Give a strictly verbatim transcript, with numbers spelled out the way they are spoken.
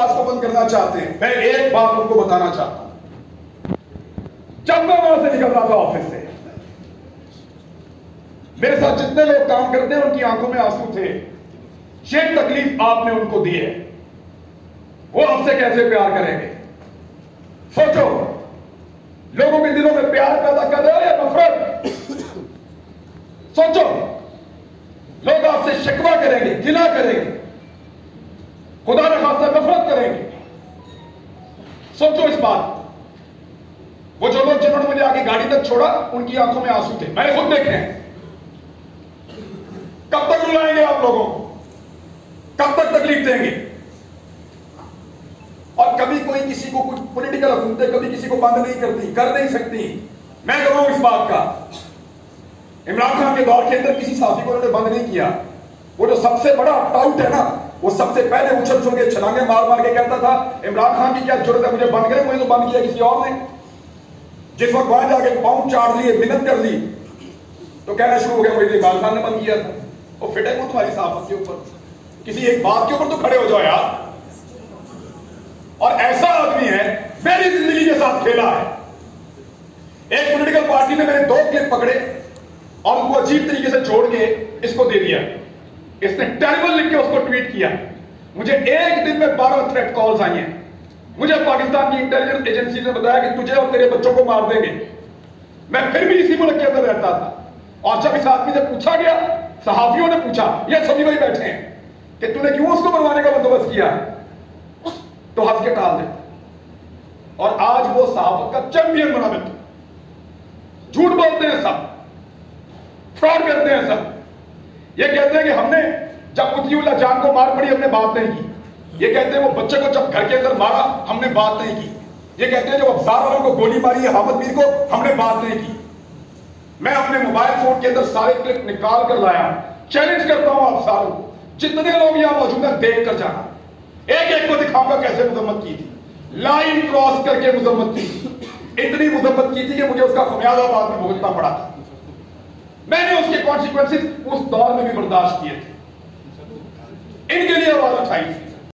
आवाज को बंद करना चाहते हैं। मैं एक बात उनको बताना चाहता हूं, जब मैं वहां से निकल रहा था ऑफिस से, मेरे साथ जितने लोग काम करते हैं उनकी आंखों में आंसू थे। ये तकलीफ आपने उनको दी है, वो आपसे कैसे प्यार करेंगे? सोचो, लोगों के दिलों में प्यार पैदा कर रहे हो या नफरत? सोचो, लोग आपसे शिकवा करेंगे, गिला करेंगे, खुदा न खास्ता नफरत करेंगे। सोचो इस बात। वो जो लोग जिन्होंने मुझे आगे गाड़ी तक छोड़ा, उनकी आंखों में आंसू थे, मैंने खुद देखे हैं। कब तक रुलाएंगे आप लोगों को? कब तक तकलीफ देंगे? और कभी कोई किसी को कुछ पॉलिटिकल हुकूमतें कभी किसी को बंद नहीं करती, कर नहीं सकती। मैं कहूं इस बात का, इमरान खान के दौर के अंदर किसी साथी को उन्होंने बंद नहीं किया। वो जो सबसे बड़ा टाउट है ना, वो सबसे पहले उछल उछल के छलांगे मार मार के कहता था इमरान खान की क्या जरूरत है मुझे बंद करें, मुझे तो बंद किया किसी और ने। जिस वक्त वहां जाके पाउंड चाट लिए, मिन्नत कर ली, तो कहना शुरू हो गया मुझे इमरान खान ने बंद किया था। वो फिट है वो तुम्हारी साफत के ऊपर, किसी एक बात के ऊपर तो खड़े हो जाओ यार। और ऐसा आदमी है, मेरी जिंदगी के साथ खेला है। एक पॉलिटिकल पार्टी ने मेरे दो क्लिप पकड़े और उनको अजीब तरीके से जोड़ के इसको दे दिया। इसने टेरिबल लिख के उसको ट्वीट किया। मुझे एक दिन में बारह थ्रेट कॉल्स आई हैं। मुझे पाकिस्तान की इंटेलिजेंस एजेंसी ने बताया कि तुझे और तेरे बच्चों को मार देंगे। मैं फिर भी इसी मुल्क के अंदर रहता था। और जब इस आदमी से पूछा गया, सहाफियों ने पूछा, ये सभी वही बैठे हैं, कि तूने क्यों उसको मरवाने का बंदोबस्त किया, तो हंस के टाल देते। और आज वो सहाफत का चैंपियन बना देते। झूठ बोलते हैं सब, फ्रॉड करते हैं सब। ये कहते हैं कि हमने जब कुतियुल्लाह जान को मार पड़ी हमने बात नहीं की। ये कहते हैं वो बच्चे को जब घर के अंदर मारा हमने बात नहीं की। ये कहते हैं जब अफसार वालों को गोली मारी है हामिद मीर को, हमने बात नहीं की। मैं अपने मोबाइल फोन के अंदर सारे क्लिप निकाल कर लाया। चैलेंज करता हूं आप सारों को, जितने लोग यहां मौजूद हैं देख कर जाना, एक एक को दिखाऊंगा कैसे मुजम्मत की थी, लाइन क्रॉस करके मुजम्मत की थी। इतनी मुजम्मत की थी कि मुझे उसका खमियाजा बाद में भुगतना पड़ा था। मैंने उसके कॉन्सिक्वेंसेस उस दौर में भी बर्दाश्त किए थे। इनके लिए आवाज उठाई थी।